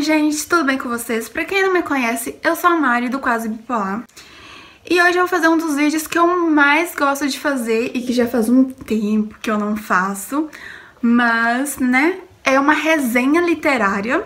gente, tudo bem com vocês? Pra quem não me conhece, eu sou a Mari do Quase Bipolar. E hoje eu vou fazer um dos vídeos que eu mais gosto de fazer e que já faz um tempo que eu não faço, mas, né, é uma resenha literária.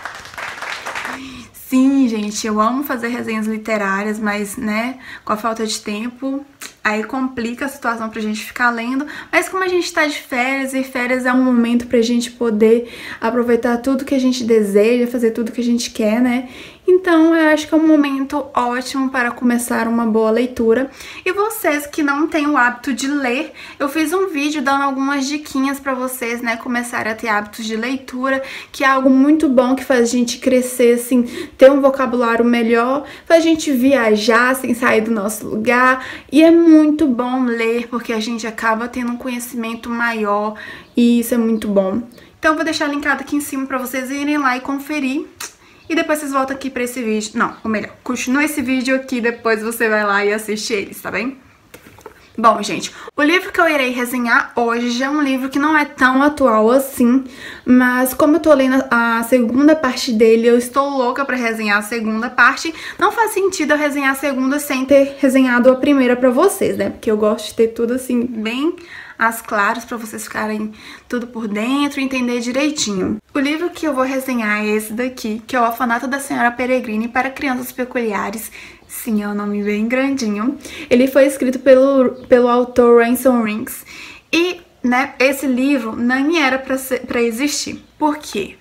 Sim, gente, eu amo fazer resenhas literárias, mas, né, com a falta de tempo, aí complica a situação pra gente ficar lendo. Mas como a gente tá de férias, e férias é um momento pra gente poder aproveitar tudo que a gente deseja, fazer tudo que a gente quer, né? Então eu acho que é um momento ótimo para começar uma boa leitura. E vocês que não têm o hábito de ler, eu fiz um vídeo dando algumas diquinhas para vocês, né, começarem a ter hábitos de leitura, que é algo muito bom, que faz a gente crescer, assim, ter um vocabulário melhor, faz a gente viajar sem sair do nosso lugar. E é muito bom ler, porque a gente acaba tendo um conhecimento maior e isso é muito bom. Então eu vou deixar linkado aqui em cima para vocês irem lá e conferir. E depois vocês voltam aqui pra esse vídeo. Não, ou melhor, continua esse vídeo aqui, depois você vai lá e assiste eles, tá bem? Bom, gente, o livro que eu irei resenhar hoje já é um livro que não é tão atual assim, mas como eu tô lendo a segunda parte dele, eu estou louca pra resenhar a segunda parte. Não faz sentido eu resenhar a segunda sem ter resenhado a primeira pra vocês, né? Porque eu gosto de ter tudo assim, bem às claras, pra vocês ficarem tudo por dentro e entender direitinho. O livro que eu vou resenhar é esse daqui, que é O Orfanato da Senhora Peregrine para Crianças Peculiares. Sim, é um nome bem grandinho. Ele foi escrito pelo autor Ransom Rinks. E, né, esse livro nem era pra existir. Por quê?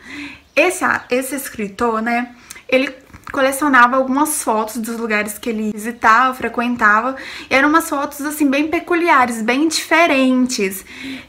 Esse escritor, né, ele colecionava algumas fotos dos lugares que ele visitava, frequentava, e eram umas fotos assim bem peculiares, bem diferentes,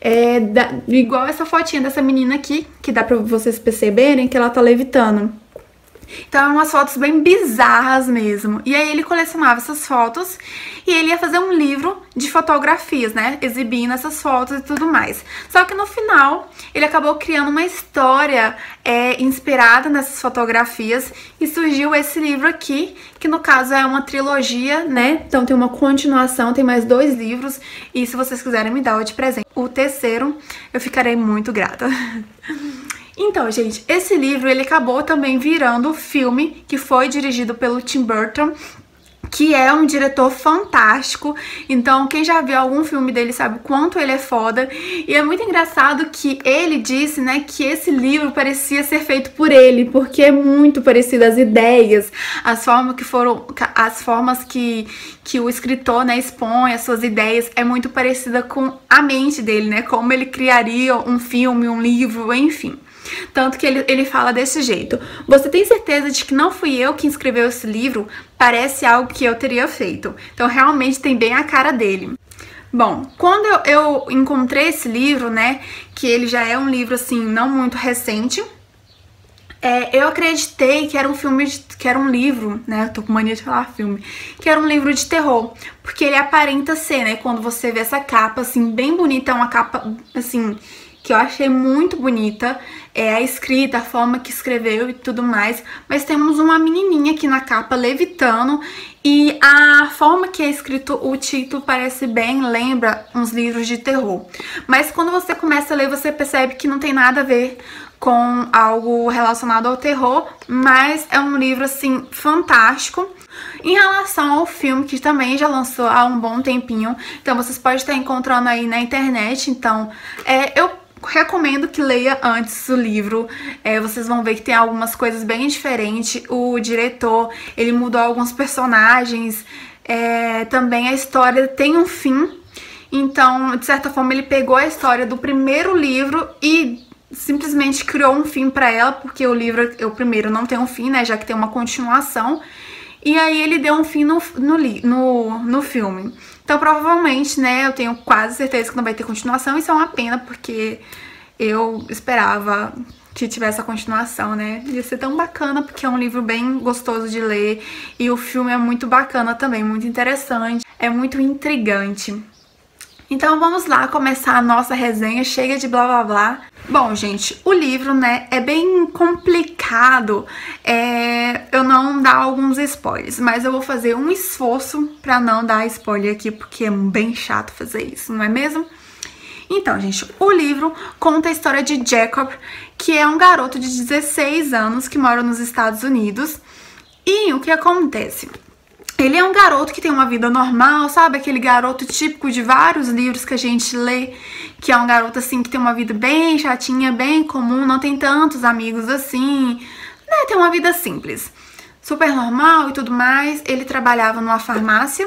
igual essa fotinha dessa menina aqui, que dá pra vocês perceberem que ela tá levitando. Então eram umas fotos bem bizarras mesmo. E aí ele colecionava essas fotos e ele ia fazer um livro de fotografias, né? Exibindo essas fotos e tudo mais. Só que no final ele acabou criando uma história inspirada nessas fotografias e surgiu esse livro aqui, que no caso é uma trilogia, né? Então tem uma continuação, tem mais 2 livros e se vocês quiserem me dar de presente o terceiro, eu ficarei muito grata. Então, gente, esse livro ele acabou também virando filme, que foi dirigido pelo Tim Burton, que é um diretor fantástico. Então, quem já viu algum filme dele sabe o quanto ele é foda. E é muito engraçado que ele disse, né, que esse livro parecia ser feito por ele, porque é muito parecido as ideias, as formas que o escritor, né, expõe as suas ideias, é muito parecida com a mente dele, né, como ele criaria um filme, um livro, enfim. Tanto que ele fala desse jeito: você tem certeza de que não fui eu que escreveu esse livro? Parece algo que eu teria feito. Então realmente tem bem a cara dele. Bom, quando eu encontrei esse livro, né, que ele já é um livro assim não muito recente, eu acreditei que era um filme, que era um livro, né, eu tô com mania de falar filme, que era um livro de terror, porque ele aparenta ser, né, quando você vê essa capa assim bem bonita, é uma capa assim que eu achei muito bonita, a escrita, a forma que escreveu e tudo mais, mas temos uma menininha aqui na capa levitando e a forma que é escrito o título parece bem, lembra uns livros de terror. Mas quando você começa a ler, você percebe que não tem nada a ver com algo relacionado ao terror, mas é um livro assim fantástico. Em relação ao filme, que também já lançou há um bom tempinho, então vocês podem estar encontrando aí na internet, então eu recomendo que leia antes o livro. Vocês vão ver que tem algumas coisas bem diferentes. O diretor, ele mudou alguns personagens, também a história tem um fim, então de certa forma ele pegou a história do primeiro livro e simplesmente criou um fim pra ela, porque o livro, o primeiro, não tem um fim, né, já que tem uma continuação. E aí ele deu um fim no filme. Então provavelmente, né, eu tenho quase certeza que não vai ter continuação. Isso é uma pena, porque eu esperava que tivesse a continuação, né. Ia ser tão bacana, porque é um livro bem gostoso de ler. E o filme é muito bacana também, muito interessante. É muito intrigante. Então vamos lá começar a nossa resenha, chega de blá blá blá. Bom, gente, o livro, né, é bem complicado eu não dar alguns spoilers, mas eu vou fazer um esforço pra não dar spoiler aqui, porque é bem chato fazer isso, não é mesmo? Então, gente, o livro conta a história de Jacob, que é um garoto de 16 anos que mora nos Estados Unidos. E o que acontece? Ele é um garoto que tem uma vida normal, sabe? Aquele garoto típico de vários livros que a gente lê, que é um garoto assim que tem uma vida bem chatinha, bem comum, não tem tantos amigos assim, né? Tem uma vida simples, super normal e tudo mais. Ele trabalhava numa farmácia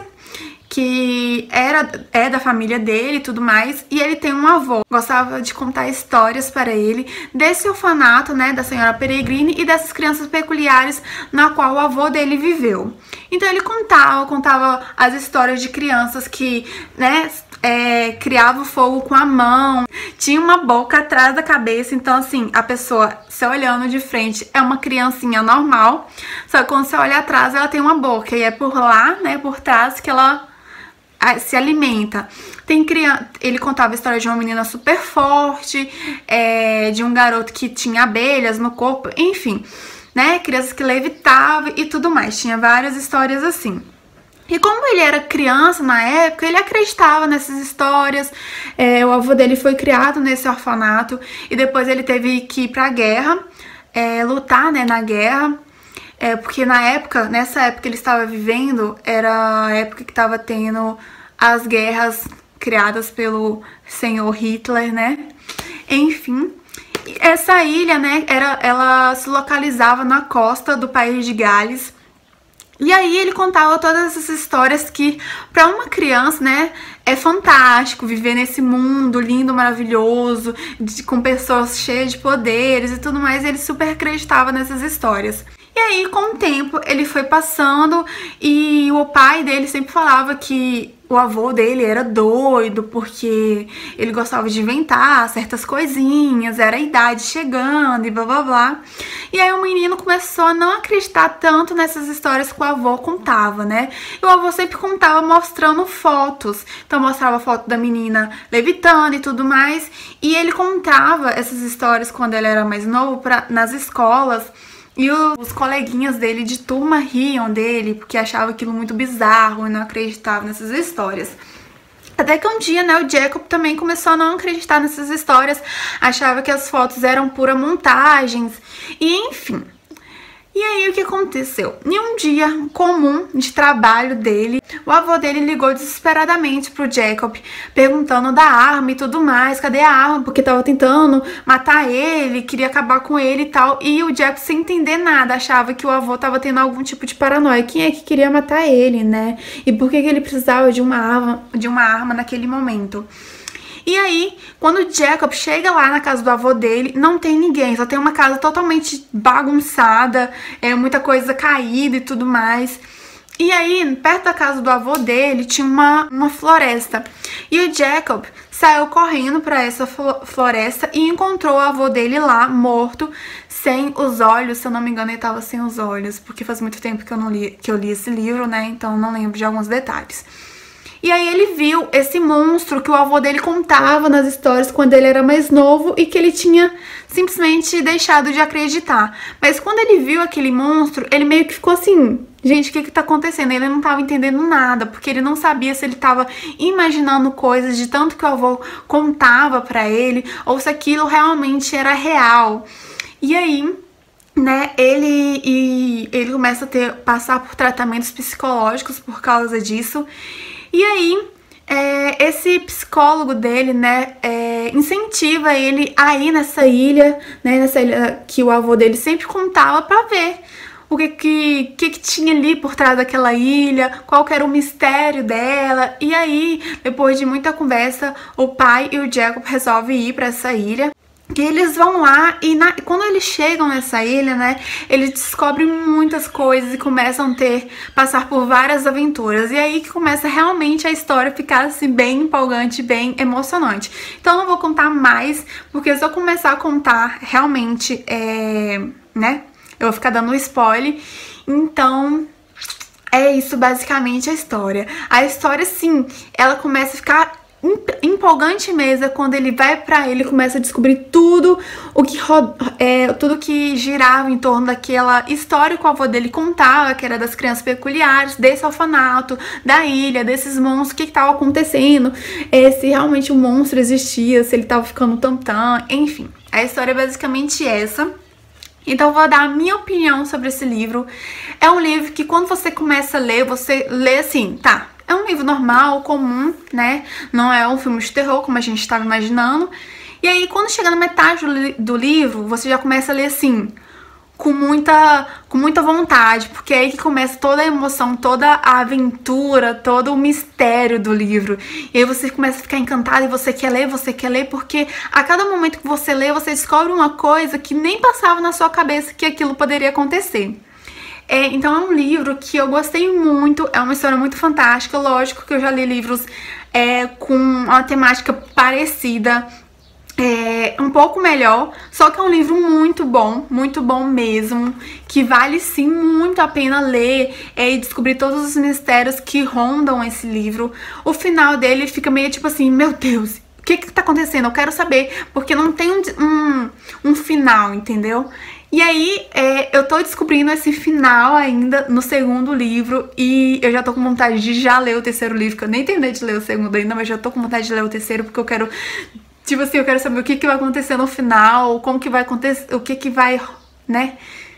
que é da família dele e tudo mais, e ele tem um avô. Gostava de contar histórias para ele desse orfanato, né, da senhora Peregrine e dessas crianças peculiares na qual o avô dele viveu. Então ele contava as histórias de crianças que, né, criava fogo com a mão, tinha uma boca atrás da cabeça, então assim, a pessoa, se olhando de frente, é uma criancinha normal, só que quando você olha atrás, ela tem uma boca, e é por lá, né, por trás que ela se alimenta. Ele contava a história de uma menina super forte, de um garoto que tinha abelhas no corpo, enfim, né, crianças que levitavam e tudo mais, tinha várias histórias assim. E como ele era criança na época, ele acreditava nessas histórias. O avô dele foi criado nesse orfanato e depois ele teve que ir pra guerra, lutar, né, na guerra. Porque nessa época ele estava vivendo, era a época que estava tendo as guerras criadas pelo senhor Hitler, né? Enfim, essa ilha, né, ela se localizava na costa do país de Gales. E aí ele contava todas essas histórias que, para uma criança, né, é fantástico viver nesse mundo lindo, maravilhoso, com pessoas cheias de poderes e tudo mais. Ele super acreditava nessas histórias. E aí, com o tempo, ele foi passando e o pai dele sempre falava que o avô dele era doido porque ele gostava de inventar certas coisinhas, era a idade chegando e blá blá blá. E aí o menino começou a não acreditar tanto nessas histórias que o avô contava, né? E o avô sempre contava mostrando fotos. Então mostrava foto da menina levitando e tudo mais. E ele contava essas histórias quando ele era mais novo nas escolas. E os coleguinhas dele de turma riam dele porque achavam aquilo muito bizarro e não acreditavam nessas histórias. Até que um dia, né, o Jacob também começou a não acreditar nessas histórias, achava que as fotos eram pura montagens e enfim. E aí o que aconteceu? Em um dia comum de trabalho dele, o avô dele ligou desesperadamente pro Jacob, perguntando da arma e tudo mais, cadê a arma? Porque tava tentando matar ele, queria acabar com ele e tal. E o Jacob, sem entender nada, achava que o avô tava tendo algum tipo de paranoia. Quem é que queria matar ele, né? E por que ele precisava de uma arma naquele momento? E aí, quando o Jacob chega lá na casa do avô dele, não tem ninguém, só tem uma casa totalmente bagunçada, muita coisa caída e tudo mais. E aí, perto da casa do avô dele, tinha uma floresta. E o Jacob saiu correndo para essa floresta e encontrou o avô dele lá, morto, sem os olhos. Se eu não me engano, ele tava sem os olhos, porque faz muito tempo que eu li esse livro, né? Então não lembro de alguns detalhes. E aí ele viu esse monstro que o avô dele contava nas histórias quando ele era mais novo e que ele tinha simplesmente deixado de acreditar. Mas quando ele viu aquele monstro, ele meio que ficou assim, gente, o que tá acontecendo? Ele não tava entendendo nada, porque ele não sabia se ele tava imaginando coisas de tanto que o avô contava pra ele, ou se aquilo realmente era real. E aí, né, ele começa a passar por tratamentos psicológicos por causa disso. E aí, esse psicólogo dele, né, incentiva ele a ir nessa ilha, né, nessa ilha que o avô dele sempre contava pra ver o que tinha ali por trás daquela ilha, qual que era o mistério dela. E aí, depois de muita conversa, o pai e o Jacob resolvem ir pra essa ilha. E eles vão lá e quando eles chegam nessa ilha, né, eles descobrem muitas coisas e começam a passar por várias aventuras. E aí que começa realmente a história ficar assim bem empolgante, bem emocionante. Então eu não vou contar mais, porque se eu começar a contar realmente, né, eu vou ficar dando um spoiler. Então é isso basicamente a história. A história, sim, ela começa a ficar empolgante mesmo é quando ele vai pra ele e começa a descobrir tudo tudo que girava em torno daquela história que o avô dele contava, que era das crianças peculiares, desse orfanato, da ilha, desses monstros, o que estava acontecendo, se realmente o monstro existia, se ele tava ficando tantã, enfim. A história é basicamente essa. Então eu vou dar a minha opinião sobre esse livro. É um livro que quando você começa a ler, você lê assim, tá, é um livro normal, comum, né? Não é um filme de terror, como a gente estava imaginando. E aí, quando chega na metade do livro, você já começa a ler assim, com muita vontade, porque é aí que começa toda a emoção, toda a aventura, todo o mistério do livro. E aí você começa a ficar encantado e você quer ler, porque a cada momento que você lê, você descobre uma coisa que nem passava na sua cabeça que aquilo poderia acontecer. Então é um livro que eu gostei muito, é uma história muito fantástica. Lógico que eu já li livros com uma temática parecida, um pouco melhor, só que é um livro muito bom mesmo, que vale sim muito a pena ler e descobrir todos os mistérios que rondam esse livro. O final dele fica meio tipo assim, meu Deus, o que tá acontecendo? Eu quero saber, porque não tem um final, entendeu? E aí, eu tô descobrindo esse final ainda no segundo livro e eu já tô com vontade de já ler o terceiro livro, que eu nem terminei de ler o segundo ainda, mas já tô com vontade de ler o terceiro, porque eu quero, tipo assim, eu quero saber o que vai acontecer no final, como que vai acontecer, o que vai, né?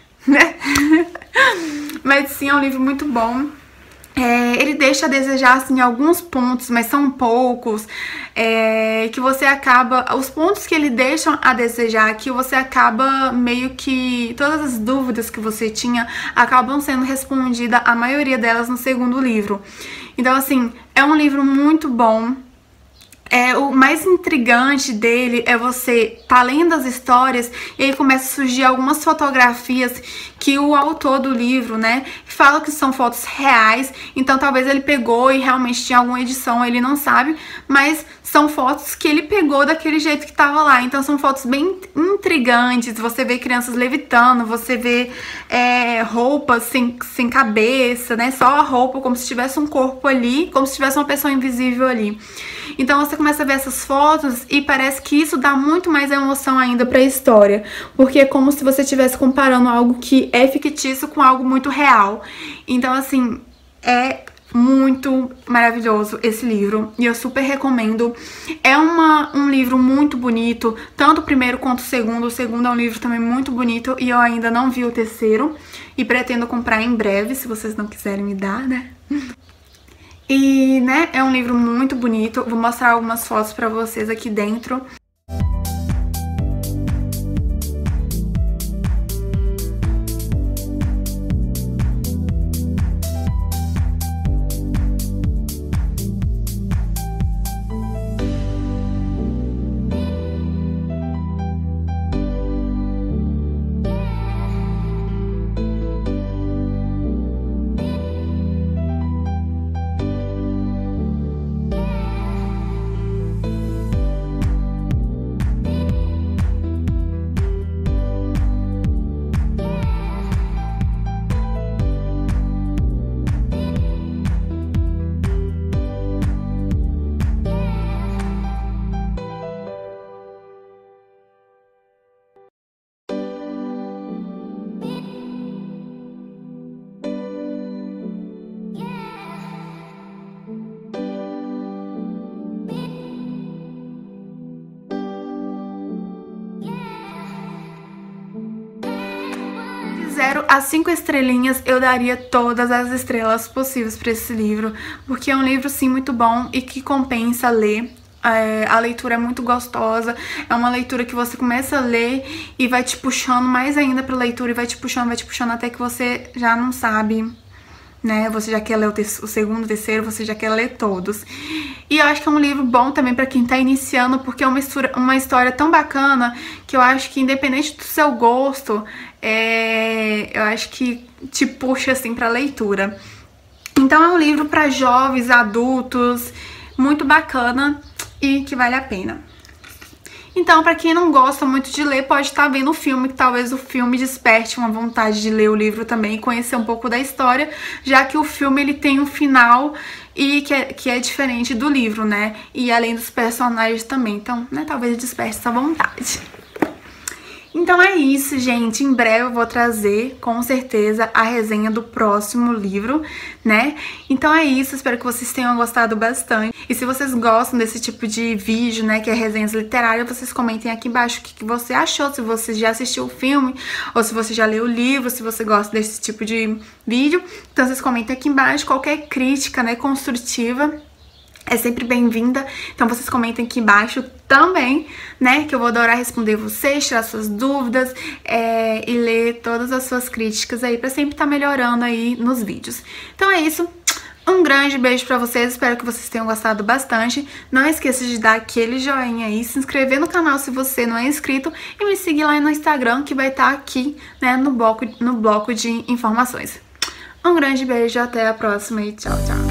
Mas sim, é um livro muito bom. Ele deixa a desejar, assim, alguns pontos, mas são poucos, que você acaba... Os pontos que ele deixa a desejar, que você acaba meio que... Todas as dúvidas que você tinha acabam sendo respondidas, a maioria delas, no segundo livro. Então, assim, é um livro muito bom. O mais intrigante dele é você tá lendo as histórias e aí começa a surgir algumas fotografias que o autor do livro, né, fala que são fotos reais. Então talvez ele pegou e realmente tinha alguma edição, ele não sabe, mas são fotos que ele pegou daquele jeito que tava lá. Então são fotos bem intrigantes, você vê crianças levitando, você vê roupas sem cabeça, né, só a roupa, como se tivesse um corpo ali, como se tivesse uma pessoa invisível ali. Então você começa a ver essas fotos e parece que isso dá muito mais emoção ainda pra história, porque é como se você estivesse comparando algo que é fictício com algo muito real. Então, assim, é muito maravilhoso esse livro e eu super recomendo. É um livro muito bonito, tanto o primeiro quanto o segundo. O segundo é um livro também muito bonito e eu ainda não vi o terceiro e pretendo comprar em breve, se vocês não quiserem me dar, né? E, né, é um livro muito bonito. Vou mostrar algumas fotos pra vocês aqui dentro. De 0 a 5 estrelinhas, eu daria todas as estrelas possíveis para esse livro, porque é um livro, sim, muito bom e que compensa ler. A leitura é muito gostosa, é uma leitura que você começa a ler e vai te puxando mais ainda pra leitura, e vai te puxando até que você já não sabe, né? Você já quer ler o segundo, o terceiro, você já quer ler todos. E eu acho que é um livro bom também pra quem tá iniciando, porque é uma história tão bacana que eu acho que, independente do seu gosto, eu acho que te puxa, assim, pra leitura. Então é um livro pra jovens, adultos, muito bacana e que vale a pena. Então, pra quem não gosta muito de ler, pode estar vendo o filme, que talvez o filme desperte uma vontade de ler o livro também e conhecer um pouco da história, já que o filme ele tem um final e que é diferente do livro, né? E além dos personagens também, então, né, talvez desperte essa vontade. Então é isso, gente. Em breve eu vou trazer, com certeza, a resenha do próximo livro, né? Então é isso, espero que vocês tenham gostado bastante. E se vocês gostam desse tipo de vídeo, né, que é resenhas literárias, vocês comentem aqui embaixo o que você achou, se você já assistiu o filme, ou se você já leu o livro, se você gosta desse tipo de vídeo. Então vocês comentem aqui embaixo, qualquer crítica, né, construtiva é sempre bem-vinda, então vocês comentem aqui embaixo também, né, que eu vou adorar responder vocês, tirar suas dúvidas e ler todas as suas críticas aí pra sempre estar melhorando aí nos vídeos. Então é isso, um grande beijo pra vocês, espero que vocês tenham gostado bastante. Não esqueça de dar aquele joinha aí, se inscrever no canal se você não é inscrito e me seguir lá no Instagram que vai estar aqui, né, no bloco de informações. Um grande beijo, até a próxima e tchau, tchau!